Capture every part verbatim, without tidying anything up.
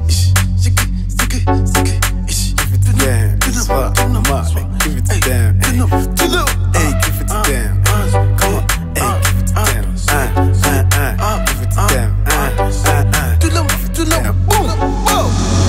shake it, stick it, stick it, ish. Give it to them, spot, mark, give it to them, hey, give it to them, come on, hey, give it to them, ah, ah, ah, give it to them, ah, ah, ah, give it to them, boom, boom.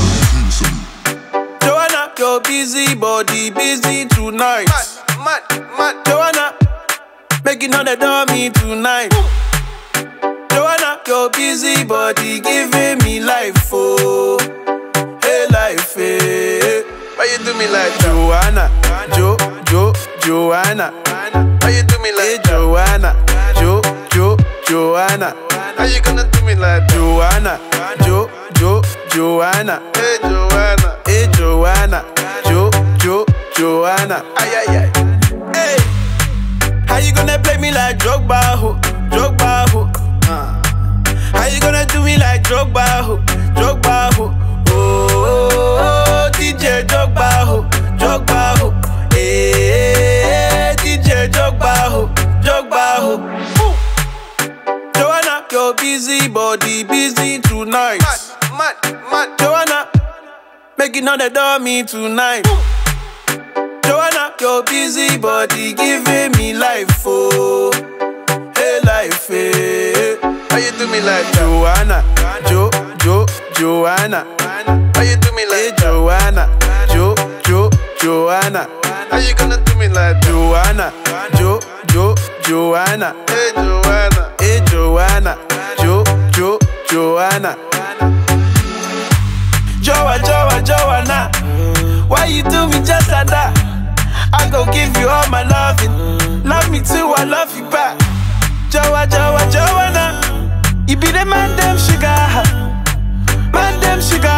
Joanna, your busy body busy tonight. Mad, mad, mad. Joanna, making all the dummy tonight. Joanna, your busy body giving me life, oh, hey life, hey. Why you do me like Joanna, Jo, Jo, Joanna? Why you do me like hey, Joanna, Jo, Jo, Joanna? How you gonna do me like Joanna, Jo, Jo, Joanna? Hey Joanna, hey Joanna, Jo, Jo, Joanna? Ay ay ay. Hey, how you gonna play me like Drogba, ho, Drogba, ho? Uh. How you gonna do me like Drogba, ho, Drogba, ho? Oh, oh, oh, D J Drogba, ho, Drogba, ho. Hey, D J Drogba, ho, Drogba, ho. Joanna, your busy body busy tonight. Mad, mad, mad. Joanna, making all the dummy tonight. Joanna, your busy body giving me life, oh, hey life, hey. How you do me like Joanna, Jo, Jo, Joanna? How you do me like hey, Joanna, Jo, Jo, Joanna? How you gonna do me like Joanna, Jo, Jo, Joanna? Hey Joanna, hey Joanna, Jo, Jo, Joanna? Joa, Joa, Joanna, why you do me just like that? I gon' give you all my loving. Love me too, I love you back. Joa, Joa, Joanna, you be the man, them sugar. Man, them sugar.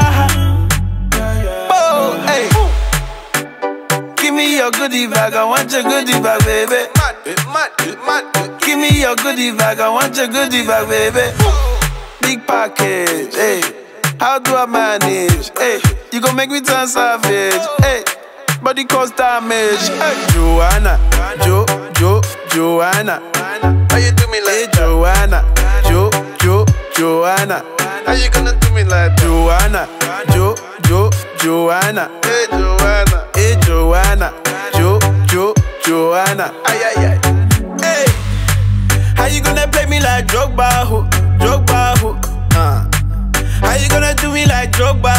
Oh, hey. Give me your goodie bag, I want your goodie bag, baby. Give me your goodie bag, I want your goodie bag, baby. Big package, hey. How do I manage? Hey, you gon' make me turn savage. Hey, body cause damage. Hey, Joanna, Jo, Jo, Joanna. How you do me like hey, Joanna, Jo, Jo, Joanna? How you gonna do me like Joanna, Jo, Jo, Joanna? Hey Joanna, hey Joanna, Jo, Jo, Joanna? Ay ay ay. Hey, how you gonna play me like Drogba, ho, Drogba, ho? Uh. How you gonna do me like Drogba,